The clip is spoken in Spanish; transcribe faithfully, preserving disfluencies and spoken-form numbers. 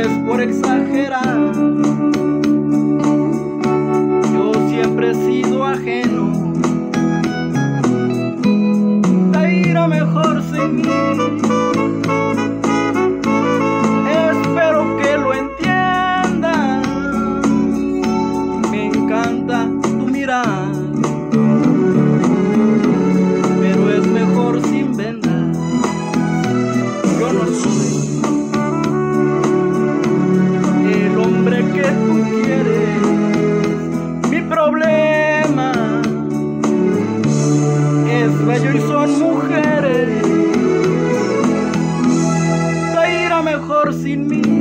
es por exagerar. Yo siempre he sido ajeno, te irá mejor sin mí. Espero que lo entiendas, me encanta tu mirar, pero es mejor sin vendas. Yo no soy el hombre que tú quieres. Mi problema es bello y son mujeres. Te irá mejor sin mí.